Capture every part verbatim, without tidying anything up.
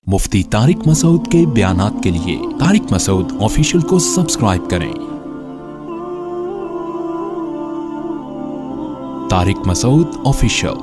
مفتی طارق مسعود کے بیانات کے لیے طارق مسعود آفیشیل کو سبسکرائب کریں۔ طارق مسعود آفیشیل۔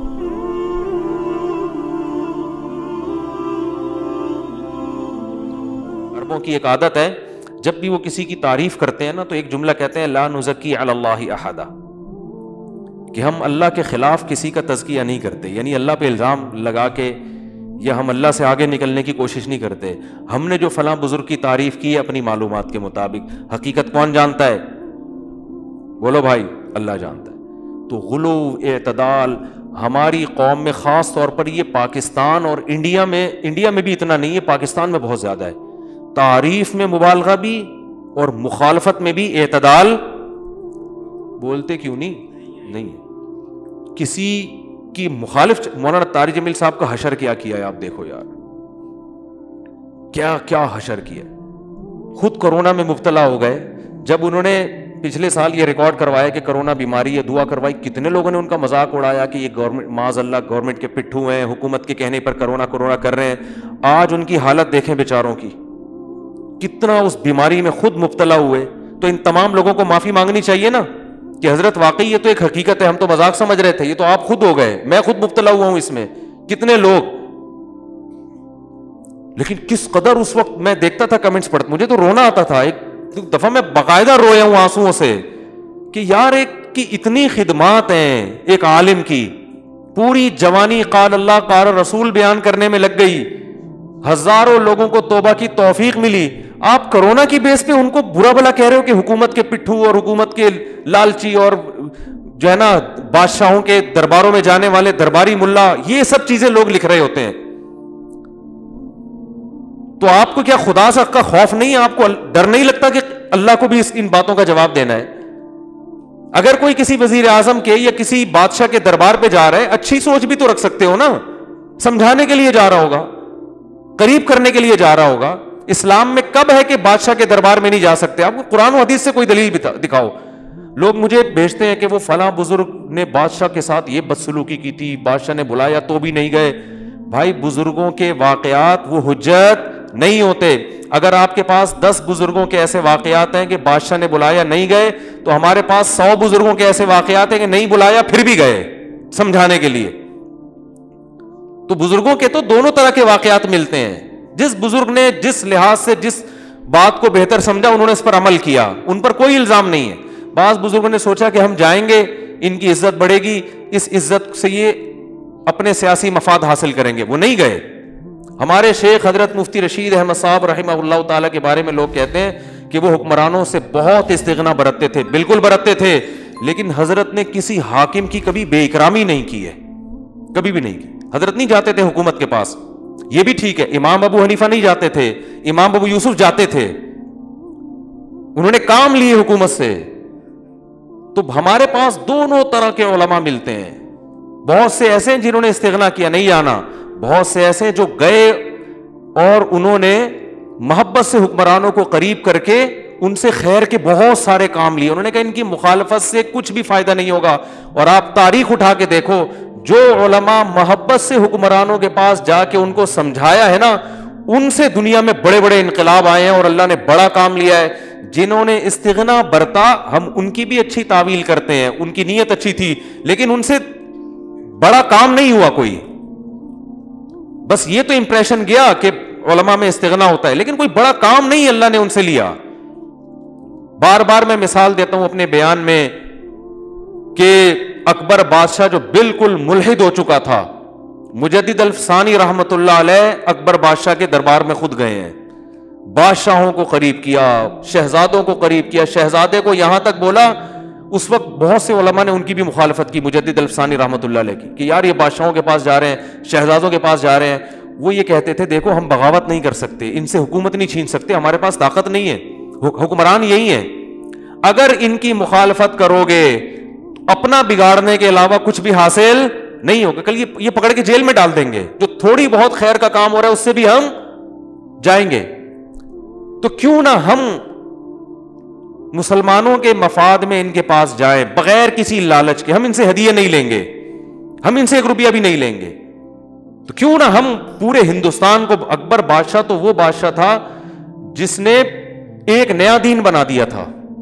عربوں کی ایک عادت ہے، جب بھی وہ کسی کی تعریف کرتے ہیں نا تو ایک جملہ کہتے ہیں لا نزکی علی اللہ احدا، کہ ہم اللہ کے خلاف کسی کا تزکیہ نہیں کرتے، یعنی اللہ پہ الزام لگا کے یا ہم اللہ سے آگے نکلنے کی کوشش نہیں کرتے۔ ہم نے جو فلاں بزرگ کی تعریف کی ہے اپنی معلومات کے مطابق، حقیقت کون جانتا ہے؟ بولو بھائی، اللہ جانتا ہے۔ تو غلو، اعتدال ہماری قوم میں خاص طور پر، یہ پاکستان اور انڈیا میں انڈیا میں بھی اتنا نہیں ہے، پاکستان میں بہت زیادہ ہے، تعریف میں مبالغہ بھی اور مخالفت میں بھی اعتدال بولتے کیوں نہیں نہیں ہے۔ کسی کی مخالف، مولانا طارق جمیل صاحب کا حشر کیا کیا ہے، آپ دیکھو یار کیا کیا حشر کیا۔ خود کرونا میں مبتلا ہو گئے، جب انہوں نے پچھلے سال یہ ریکارڈ کروایا کہ کرونا بیماری ہے، دعا کروائی، کتنے لوگوں نے ان کا مذاق اڑایا کہ یہ گورنمنٹ، معاذ اللہ گورنمنٹ کے پٹھو ہیں، حکومت کے کہنے پر کرونا کرونا کر رہے ہیں۔ آج ان کی حالت دیکھیں بیچاروں کی، کتنا اس بیماری میں خود مبتلا ہوئے۔ تو ان تمام لوگوں کو معافی مانگنی چاہیے نا کہ حضرت واقعی یہ تو ایک حقیقت ہے، ہم تو مذاق سمجھ رہے تھے، یہ تو آپ خود ہو گئے، میں خود مبتلا ہوا ہوں اس میں، کتنے لوگ۔ لیکن کس قدر اس وقت میں دیکھتا تھا کمنٹس پڑھتا، مجھے تو رونا آتا تھا۔ ایک دفعہ میں باقاعدہ رویا ہوں آنسوؤں سے کہ یار ایک کی اتنی خدمات ہیں، ایک عالم کی پوری جوانی قال اللہ قال رسول بیان کرنے میں لگ گئی، ہزاروں لوگوں کو توبہ کی توفیق ملی، آپ کرونا کی بیس پہ ان کو برا بلا کہہ رہے ہو کہ حکومت کے پٹھو اور حکومت کے لالچی اور جو ہے نا بادشاہوں کے درباروں میں جانے والے درباری ملا، یہ سب چیزیں لوگ لکھ رہے ہوتے ہیں۔ تو آپ کو کیا خدا سے کا خوف نہیں ہے؟ آپ کو ڈر نہیں لگتا کہ اللہ کو بھی ان باتوں کا جواب دینا ہے؟ اگر کوئی کسی وزیر اعظم کے یا کسی بادشاہ کے دربار پہ جا رہا ہے، اچھی سوچ بھی تو رکھ سکتے ہو نا، سمجھانے کے لیے جا رہا ہوگا، قریب کرنے کے لیے جا رہا ہوگا۔ اسلام میں کب ہے کہ بادشاہ کے دربار میں نہیں جا سکتے؟ آپ کو قرآن و حدیث سے کوئی دلیل دکھاؤ۔ لوگ مجھے بھیجتے ہیں کہ وہ فلاں بزرگ نے بادشاہ کے ساتھ یہ بدسلوکی کی تھی، بادشاہ نے بلایا تو بھی نہیں گئے۔ بھائی بزرگوں کے واقعات وہ حجت نہیں ہوتے۔ اگر آپ کے پاس دس بزرگوں کے ایسے واقعات ہیں کہ بادشاہ نے بلایا نہیں گئے، تو ہمارے پاس سو بزرگوں کے ایسے واقعات ہیں کہ نہیں بلایا پھر بھی گئے سمجھانے کے لیے۔ تو بزرگوں کے تو دونوں طرح کے واقعات ملتے ہیں، جس بزرگ نے جس لحاظ سے جس بات کو بہتر سمجھا انہوں نے اس پر عمل کیا، ان پر کوئی الزام نہیں ہے۔ بعض بزرگوں نے سوچا کہ ہم جائیں گے، ان کی عزت بڑھے گی، اس عزت سے یہ اپنے سیاسی مفاد حاصل کریں گے، وہ نہیں گئے۔ ہمارے شیخ حضرت مفتی رشید احمد صاحب رحمہ اللہ تعالیٰ کے بارے میں لوگ کہتے ہیں کہ وہ حکمرانوں سے بہت استغنا برتتے تھے، بالکل برتتے تھے، لیکن حضرت نے کسی حاکم کی کبھی بے اکرامی نہیں کی ہے، کبھی بھی نہیں کی۔ حضرت نہیں جاتے تھے حکومت کے پاس، یہ بھی ٹھیک ہے، امام ابو حنیفہ نہیں جاتے تھے، امام ابو یوسف جاتے تھے، انہوں نے کام لیے حکومت سے۔ تو ہمارے پاس دونوں طرح کے علماء ملتے ہیں، بہت سے ایسے ہیں جنہوں نے استغنا کیا نہیں جانا، بہت سے ایسے جو گئے اور انہوں نے محبت سے حکمرانوں کو قریب کر کے ان سے خیر کے بہت سارے کام لیے۔ انہوں نے کہا ان کی مخالفت سے کچھ بھی فائدہ نہیں ہوگا، اور آپ تاریخ اٹھا کے دیکھو، جو علماء محبت سے حکمرانوں کے پاس جا کے ان کو سمجھایا ہے نا، ان سے دنیا میں بڑے بڑے انقلاب آئے ہیں اور اللہ نے بڑا کام لیا ہے۔ جنہوں نے استغنا برتا، ہم ان کی بھی اچھی تعویل کرتے ہیں، ان کی نیت اچھی تھی، لیکن ان سے بڑا کام نہیں ہوا کوئی، بس یہ تو امپریشن گیا کہ علماء میں استغنا ہوتا ہے، لیکن کوئی بڑا کام نہیں اللہ نے ان سے لیا۔ بار بار میں مثال دیتا ہوں اپنے بیان میں کہ اکبر بادشاہ جو بالکل ملحد ہو چکا تھا، مجدد الفسانی رحمت اللہ علیہ اکبر بادشاہ کے دربار میں خود گئے ہیں، بادشاہوں کو قریب کیا، شہزادوں کو قریب کیا، شہزادے کو یہاں تک بولا، اس وقت بہت سے علماء نے ان کی بھی مخالفت کی، مجدد الفسانی رحمت اللہ علیہ کی، کہ یار یہ بادشاہوں کے پاس جا رہے ہیں، شہزادوں کے پاس جا رہے ہیں۔ وہ یہ کہتے تھے دیکھو ہم بغاوت نہیں کر سکتے، ان سے حکومت نہیں چھین سکتے، ہمارے پاس طاقت نہیں ہے، حکمران یہی ہیں، اگر ان کی مخالفت کرو گے اپنا بگاڑنے کے علاوہ کچھ بھی حاصل نہیں ہوگا، کل یہ پکڑ کے جیل میں ڈال دیں گے، جو تھوڑی بہت خیر کا کام ہو رہا ہے اس سے بھی ہم جائیں گے۔ تو کیوں نہ ہم مسلمانوں کے مفاد میں ان کے پاس جائیں بغیر کسی لالچ کے، ہم ان سے ہدیہ نہیں لیں گے، ہم ان سے ایک روپیہ بھی نہیں لیں گے، تو کیوں نہ ہم پورے ہندوستان کو, اکبر بادشاہ تو وہ بادشاہ تھا جس نے ایک نیا دین بنا دیا تھا,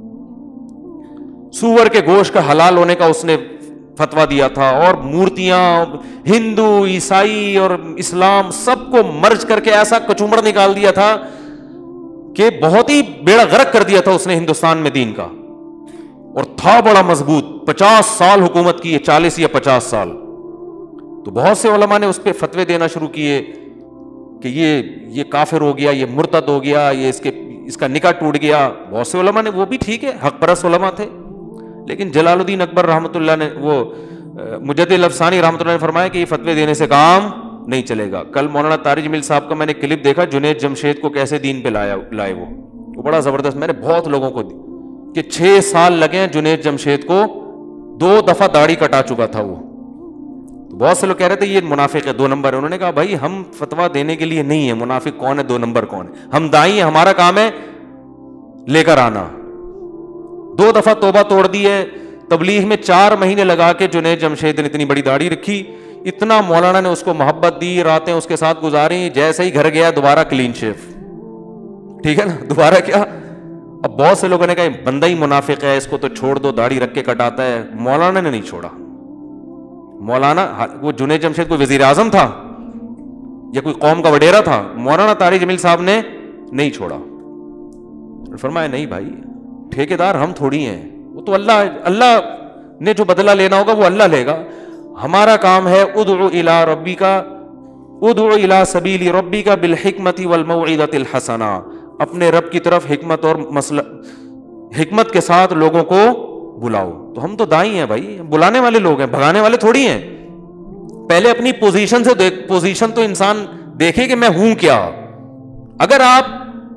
سور کے گوشت کا حلال ہونے کا اس نے فتویٰ دیا تھا, اور مورتیاں ہندو عیسائی اور اسلام سب کو مرج کر کے ایسا کچومڑ نکال دیا تھا کہ بہت ہی بیڑا غرق کر دیا تھا اس نے ہندوستان میں دین کا, اور تھا بڑا مضبوط, پچاس سال حکومت کی, چالیس یا پچاس سال. تو بہت سے علماء نے اس پہ فتوے دینا شروع کیے کہ یہ یہ کافر ہو گیا, یہ مرتد ہو گیا, یہ اس کے اس کا نکاح ٹوٹ گیا. بہت سے علماء نے, وہ بھی ٹھیک ہے, حق پرست علماء تھے, لیکن جلال الدین اکبر رحمۃ اللہ نے, وہ مجدد الافسانی رحمۃ اللہ نے فرمایا کہ یہ فتوے دینے سے کام نہیں چلے گا. کل مولانا طارق جمیل صاحب کا میں نے کلپ دیکھا, جنید جمشید کو کیسے دین پہ لایا لائے وہ وہ بڑا زبردست. میں نے بہت لوگوں کو دی کہ چھ سال لگے جنید جمشید کو, دو دفعہ داڑھی کٹا چکا تھا وہ. تو بہت سے لوگ کہہ رہے تھے یہ منافق ہے, دو نمبر ہے. انہوں نے کہا بھائی ہم فتویٰ دینے کے لیے نہیں ہے, منافق کون ہے, دو نمبر کون ہے, ہم دائی ہیں, ہمارا کام ہے لے کر آنا. دو دفعہ توبہ توڑ دی ہے, تبلیغ میں چار مہینے لگا کے جنید جمشید نے اتنی بڑی داڑھی رکھی, اتنا مولانا نے اس کو محبت دی, راتیں اس کے ساتھ گزاری, جیسے ہی گھر گیا دوبارہ کلین شیف. ٹھیک ہے نا, دوبارہ کیا. اب بہت سے لوگوں نے کہا بندہ ہی منافق ہے, اس کو تو چھوڑ دو, داڑھی رکھ کے کٹاتا ہے. مولانا نے نہیں چھوڑا. مولانا, وہ جنید جمشید کوئی وزیر اعظم تھا یا کوئی قوم کا وڈیرا تھا؟ مولانا طارق جمیل صاحب نے نہیں چھوڑا. فرمایا نہیں بھائی, ٹھیکیدار ہم تھوڑی ہیں, وہ تو اللہ اللہ نے جو بدلہ لینا ہوگا وہ اللہ لے گا. ہمارا کام ہے ادعو الی ربی کا ادعو الی سبیل ربی کا بالحکمت والموعظۃ الحسنہ, اپنے رب کی طرف حکمت اور مسئلہ حکمت کے ساتھ لوگوں کو بلاؤ. تو ہم تو دائی ہیں بھائی, بلانے والے لوگ ہیں, بھگانے والے تھوڑی ہیں. پہلے اپنی پوزیشن سے دیکھ, پوزیشن تو انسان دیکھے کہ میں ہوں کیا. اگر آپ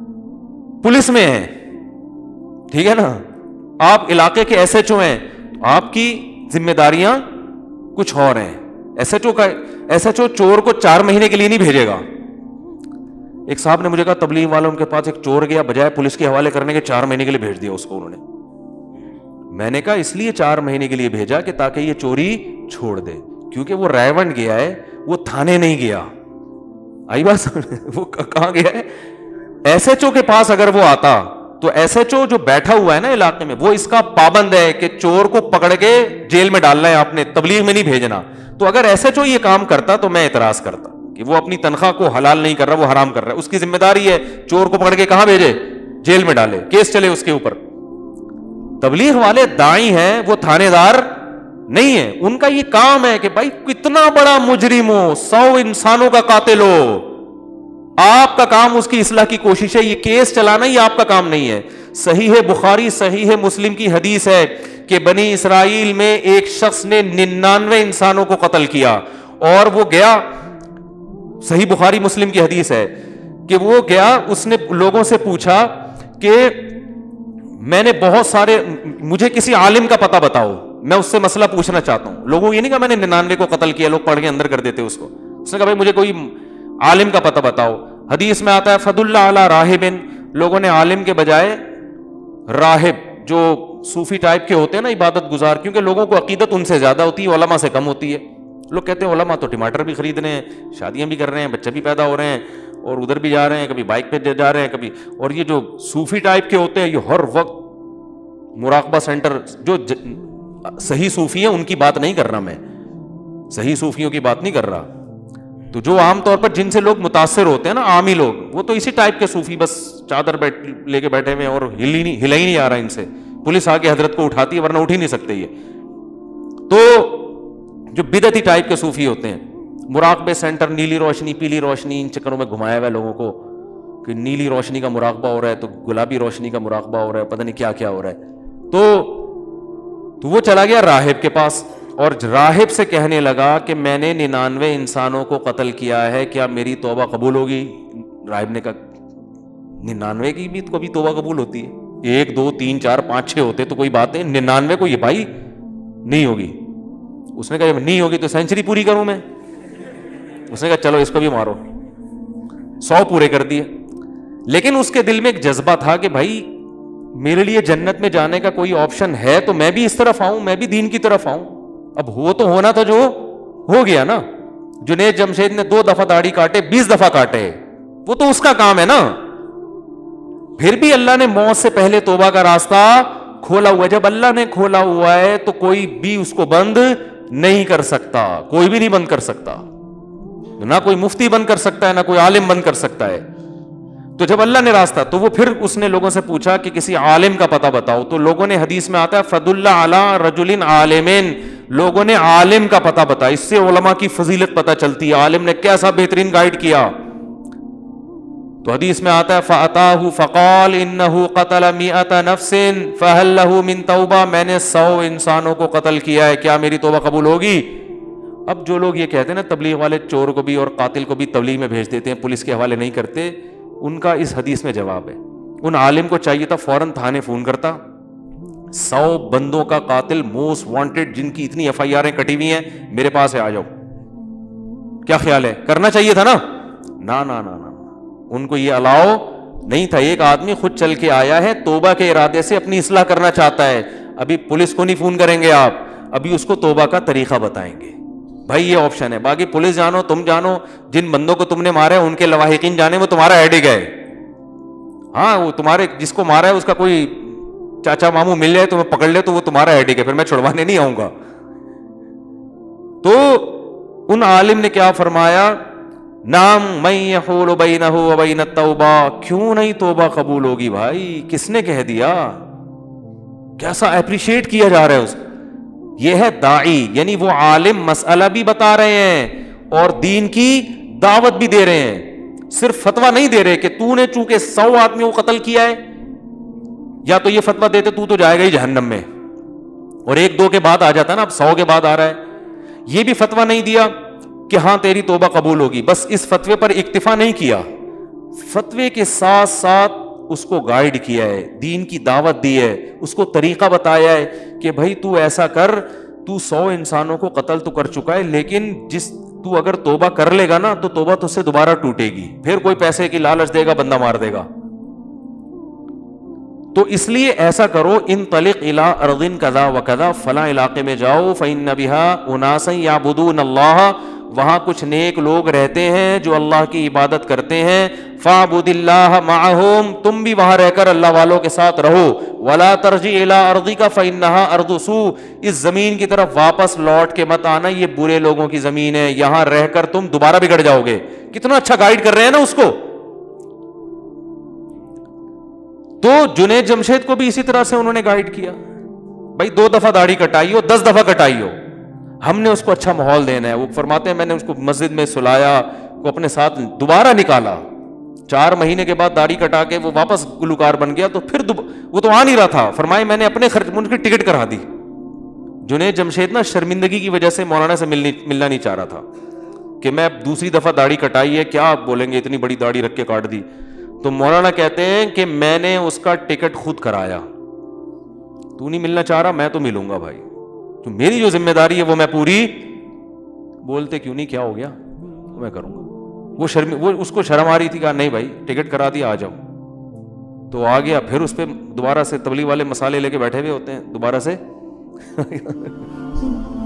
پولیس میں ہیں, ٹھیک ہے نا, آپ علاقے کے ایس ایچ او ہیں, تو آپ کی ذمہ داریاں کچھ اور ہیں. ایس ایچ او کا ایس ایچ او چور کو چار مہینے کے لیے نہیں بھیجے گا. ایک صاحب نے مجھے کہا تبلیغ والوں کے پاس ایک چور گیا, بجائے پولیس کے حوالے کرنے کے چار مہینے کے لیے بھیج دیا اس کو انہوں نے. میں نے کہا اس لیے چار مہینے کے لیے بھیجا کہ تاکہ یہ چوری چھوڑ دے, کیونکہ وہ رائے گیا ہے, وہ تھانے نہیں گیا. آئی بات, وہ کہاں گیا ہے؟ ایس ایچ او کے پاس اگر وہ آتا تو ایس ایچ او جو بیٹھا ہوا ہے نا علاقے میں, وہ اس کا پابند ہے کہ چور کو پکڑ کے جیل میں ڈالنا ہے آپ نے, تبلیغ میں نہیں بھیجنا. تو اگر ایس ایچ او یہ کام کرتا تو میں اعتراض کرتا کہ وہ اپنی تنخواہ کو حلال نہیں کر رہا, وہ حرام کر رہا ہے. اس کی ذمہ داری ہے چور کو پکڑ کے کہاں بھیجے, جیل میں ڈالے, کیس چلے اس کے اوپر. تبلیغ والے دائی ہیں, وہ تھانے دار نہیں ہے. ان کا یہ کام ہے کہ بھائی کتنا بڑا مجرم ہو, سو انسانوں کا قاتل ہو, آپ کا کام اس کی اصلاح کی کوشش ہے. یہ کیس چلانا یہ آپ کا کام نہیں ہے. صحیح ہے بخاری, صحیح ہے مسلم کی حدیث ہے کہ بنی اسرائیل میں ایک شخص نے ننانوے انسانوں کو قتل کیا, اور وہ گیا, صحیح بخاری مسلم کی حدیث ہے کہ وہ گیا, اس نے لوگوں سے پوچھا کہ میں نے بہت سارے, مجھے کسی عالم کا پتہ بتاؤ, میں اس سے مسئلہ پوچھنا چاہتا ہوں. لوگوں یہ نہیں کہا میں نے ننانوے کو قتل کیا, لوگ پڑھ کے اندر کر دیتے اس کو. اس نے کہا بھائی مجھے کوئی عالم کا پتہ بتاؤ. حدیث میں آتا ہے فضل اللہ علی راہبن, لوگوں نے عالم کے بجائے راہب, جو صوفی ٹائپ کے ہوتے ہیں نا, عبادت گزار, کیونکہ لوگوں کو عقیدت ان سے زیادہ ہوتی ہے, علماء سے کم ہوتی ہے. لوگ کہتے ہیں علماء تو ٹماٹر بھی خرید رہے ہیں, شادیاں بھی کر رہے ہیں, بچے بھی پیدا ہو رہے ہیں, اور ادھر بھی جا رہے ہیں, کبھی بائک پہ جا رہے ہیں کبھی. اور یہ جو صوفی ٹائپ کے ہوتے ہیں یہ ہر وقت مراقبہ سینٹر, جو صحیح صوفی ہیں ان کی بات نہیں کر رہا میں, صحیح صوفیوں کی بات نہیں کر رہا. تو جو عام طور پر جن سے لوگ متاثر ہوتے ہیں نا, عامی لوگ, وہ تو اسی ٹائپ کے صوفی, بس چادر بیٹھ لے کے بیٹھے ہوئے اور ہل ہی نہیں ہلا ہی نہیں آ رہا ان سے. پولیس آ کے حضرت کو اٹھاتی ہے, ورنہ اٹھ ہی نہیں سکتے یہ. تو جو بدعتی ٹائپ کے صوفی ہوتے ہیں, مراقبے سینٹر, نیلی روشنی پیلی روشنی, ان چکروں میں گھمایا ہوا ہے لوگوں کو کہ نیلی روشنی کا مراقبہ ہو رہا ہے تو گلابی روشنی کا مراقبہ ہو رہا ہے, پتہ نہیں کیا کیا ہو رہا ہے. تو تو وہ چلا گیا راہب کے پاس, اور راہب سے کہنے لگا کہ میں نے ننانوے انسانوں کو قتل کیا ہے, کیا میری توبہ قبول ہوگی؟ راہب نے کہا ننانوے کی بھی کبھی توبہ قبول ہوتی ہے؟ ایک دو تین چار پانچ چھ ہوتے تو کوئی بات ہے, ننانوے کو یہ بھائی نہیں ہوگی. اس نے کہا جب نہیں ہوگی تو سینچری پوری کروں میں. اس نے کہا چلو اس کو بھی مارو, سو پورے کر دیے. لیکن اس کے دل میں ایک جذبہ تھا کہ بھائی میرے لیے جنت میں جانے کا کوئی آپشن ہے تو میں بھی اس طرف آؤں, میں بھی دین کی طرف آؤں. اب وہ تو ہونا تھا جو ہو گیا نا. جنید جمشید نے دو دفعہ داڑھی کاٹے، بیس دفعہ کاٹے، وہ تو اس کا کام ہے نا. پھر بھی اللہ نے موت سے پہلے توبہ کا راستہ کھولا ہوا ہے. جب اللہ نے کھولا ہوا ہے تو کوئی بھی اس کو بند نہیں کر سکتا، کوئی بھی نہیں بند کر سکتا. نہ کوئی مفتی بند کر سکتا ہے، نہ کوئی عالم بند کر سکتا ہے. تو جب اللہ نے راستہ، تو وہ پھر اس نے لوگوں سے پوچھا کہ کسی عالم کا پتہ بتاؤ. تو لوگوں نے، حدیث میں آتا ہے فضل علی رجل عالمین، لوگوں نے عالم کا پتہ بتایا. اس سے علماء کی فضیلت پتہ چلتی ہے، عالم نے کیسا بہترین گائیڈ کیا. تو حدیث میں آتا ہے فَأَتَاهُ فَقَالَ إِنَّهُ قَتَلَ مِئَةَ نَفْسٍ فَهَلْ لَهُ مِن تَوْبَةٍ، میں نے سو انسانوں کو قتل کیا ہے، کیا میری توبہ قبول ہوگی؟ اب جو لوگ یہ کہتے ہیں نا تبلیغ والے، چور کو بھی اور قاتل کو بھی تبلیغ میں بھیج دیتے ہیں، پولیس کے حوالے نہیں کرتے، ان کا اس حدیث میں جواب ہے. ان عالم کو چاہیے تھا فوراً تھانے فون کرتا، سو بندوں کا قاتل موسٹ وانٹڈ جن کی اتنی ایف آئی آریں کٹی ہوئی ہیں میرے پاس ہے، آ جاؤ. کیا خیال ہے؟ کرنا چاہیے تھا نا. نا نا نا نا ان کو یہ الاؤ نہیں تھا. ایک آدمی خود چل کے آیا ہے، توبہ کے ارادے سے اپنی اصلاح کرنا چاہتا ہے. ابھی پولیس کو نہیں فون کریں گے آپ، ابھی اس کو توبہ کا طریقہ بتائیں گے. بھائی یہ آپشن ہے. باقی پولیس جانو، تم جانو، جن بندوں کو تم نے مارا ہے ان کے لواحقین جانے، وہ تمہارا ہیڈک ہے. ہاں وہ تمہارے جس کو مارا ہے اس کا کوئی چاچا ماموں مل جائے تمہیں پکڑ لے تو وہ تمہارا ہیڈک ہے، پھر میں چھڑوانے نہیں آؤں گا. تو ان عالم نے کیا فرمایا، نام من یحول بینہ و بین التوبہ، کیوں نہیں توبہ قبول ہوگی بھائی؟ کس نے کہہ دیا؟ کیسا اپریشیٹ کیا جا رہا ہے اس. یہ ہے داعی، یعنی وہ عالم مسئلہ بھی بتا رہے ہیں اور دین کی دعوت بھی دے رہے ہیں. صرف فتویٰ نہیں دے رہے کہ تو نے چونکہ سو آدمیوں کو قتل کیا ہے، یا تو یہ فتویٰ دیتے تو تو جائے گا ہی جہنم میں، اور ایک دو کے بعد آ جاتا نا، اب سو کے بعد آ رہا ہے. یہ بھی فتویٰ نہیں دیا کہ ہاں تیری توبہ قبول ہوگی. بس اس فتوے پر اکتفا نہیں کیا، فتوے کے ساتھ ساتھ اس کو گائیڈ کیا ہے، دین کی دعوت دی ہے، اس کو طریقہ بتایا ہے کہ بھائی تو ایسا کر، تو سو انسانوں کو قتل تو کر چکا ہے، لیکن جس تو اگر توبہ کر لے گا نا تو توبہ تو سے دوبارہ ٹوٹے گی، پھر کوئی پیسے کی لالچ دے گا، بندہ مار دے گا. تو اس لیے ایسا کرو، انطلق الی ارض کذا و کذا، فلاں علاقے میں جاؤ، فإن بها اناسا یعبدون اللہ، وہاں کچھ نیک لوگ رہتے ہیں جو اللہ کی عبادت کرتے ہیں. فاعبد اللہ معہم، تم بھی وہاں رہ کر اللہ والوں کے ساتھ رہو. ولا ترجع الی ارضک فإنها ارض سوء، اس زمین کی طرف واپس لوٹ کے مت آنا، یہ برے لوگوں کی زمین ہے، یہاں رہ کر تم دوبارہ بگڑ جاؤ گے. کتنا اچھا گائیڈ کر رہے ہیں نا اس کو. تو جنید جمشید کو بھی اسی طرح سے انہوں نے گائیڈ کیا، بھائی دو دفعہ داڑھی کٹائی ہو، دس دفعہ کٹائی ہو، ہم نے اس کو اچھا ماحول دینا ہے. وہ فرماتے ہیں میں نے اس کو مسجد میں سلایا، کو اپنے ساتھ دوبارہ نکالا، چار مہینے کے بعد داڑھی کٹا کے وہ واپس گلوکار بن گیا. تو پھر وہ تو آ نہیں رہا تھا، فرمائے میں نے اپنے خرچ ان کی ٹکٹ کرا دی. جنید جمشید نا شرمندگی کی وجہ سے مولانا سے ملنی ملنا نہیں چاہ رہا تھا کہ میں دوسری دفعہ داڑھی کٹائی ہے، کیا آپ بولیں گے اتنی بڑی داڑھی رکھ کے کاٹ دی. تو مولانا کہتے ہیں کہ میں نے اس کا ٹکٹ خود کرایا. تو نہیں ملنا چاہ رہا، میں تو ملوں گا بھائی، تو میری جو ذمہ داری ہے وہ میں پوری. بولتے کیوں نہیں، کیا ہو گیا، میں کروں گا. وہ شرم وہ اس کو شرم آ رہی تھی، کہا نہیں بھائی ٹکٹ کرا دیا، آ جاؤ. تو آ گیا. پھر اس پہ دوبارہ سے تبلیغ والے مسالے لے کے بیٹھے ہوئے ہوتے ہیں، دوبارہ سے